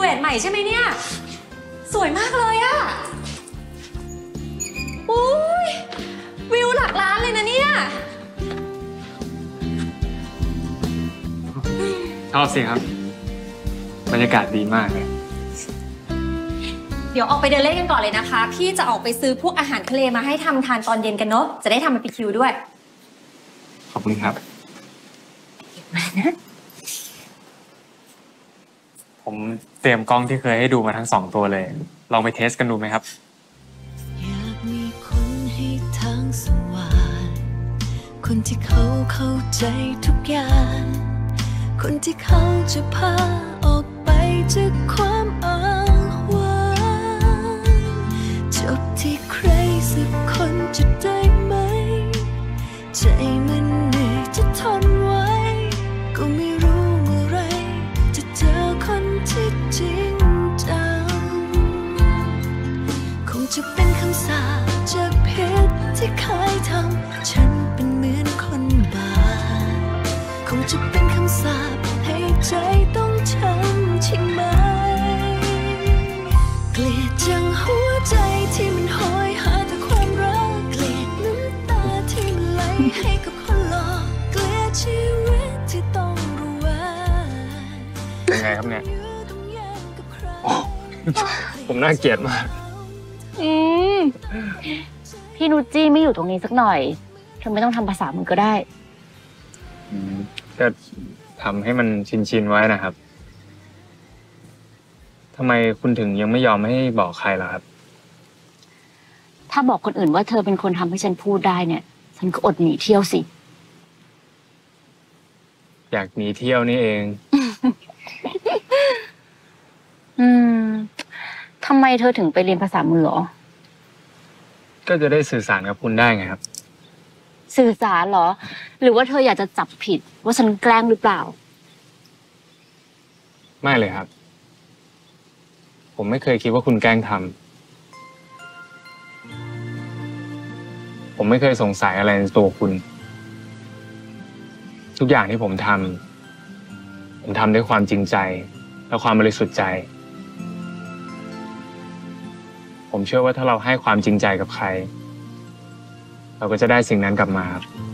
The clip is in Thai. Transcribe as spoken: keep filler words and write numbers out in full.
วทใหม่ใช่ไหมเนี่ยสวยมากเลยอะอุ้ยวิวหลักล้านเลยนะเนี่ยชอบสิครับบรรยากาศดีมากเลยเดี๋ยวออกไปเดินเล่นกันก่อนเลยนะคะพี่จะออกไปซื้อพวกอาหารทะเลมาให้ทำทานตอนเย็นกันเนาะจะได้ทำเป็นปีคิวด้วยขอบคุณครับมานะผมเตรียมกล้องที่เคยให้ดูมาทั้งสองตัวเลยลองไปเทสกันดูไหมครับอยากมีคนให้ทางสว่างคนที่เขาเข้าใจทุกอย่างคนที่เขาจะพาออกไปจากความอ้างว้างจบที่ใครสักคนจะได้ไหมใจมันเหนื่อยจะทนไว้ก็ไม่รู้เมื่อไรจะเจอคนที่จริงจังคงจะเป็นคำสาปจากเพชรที่เคยทำฉันเป็นเหมือนคนบ้าคงจะเป็นคำสาปให้ใจต้องช้ำใช่ไหมเกลียดจังหัวใจที่มันหอยหาแต่ความรักเกลียดน้ำตาที่มันไหลให้กับคนหลอกเกลียดชีวิตที่ต้องระแวงยังไงครับเนี่ยโอ้ผมน่าเกลียดมากอืมพี่นุชจี้ไม่อยู่ตรงนี้สักหน่อยเธอไม่ต้องทำภาษามือก็ได้ก็ทำให้มันชินๆไว้นะครับทำไมคุณถึงยังไม่ยอมให้บอกใครล่ะครับถ้าบอกคนอื่นว่าเธอเป็นคนทำให้ฉันพูดได้เนี่ยฉันก็อดหนีเที่ยวสิอยากหนีเที่ยวนี่เองอืมทำไมเธอถึงไปเรียนภาษามือหรอก็จะได้สื่อสารกับคุณได้ไงครับสื่อสารเหรอหรือว่าเธออยากจะจับผิดว่าฉันแกล้งหรือเปล่าไม่เลยครับผมไม่เคยคิดว่าคุณแกล้งทำผมไม่เคยสงสัยอะไรในตัวคุณทุกอย่างที่ผมทำผมทำด้วยความจริงใจและความบริสุทธิ์ใจผมเชื่อว่าถ้าเราให้ความจริงใจกับใครเราก็จะได้สิ่งนั้นกลับมาครับ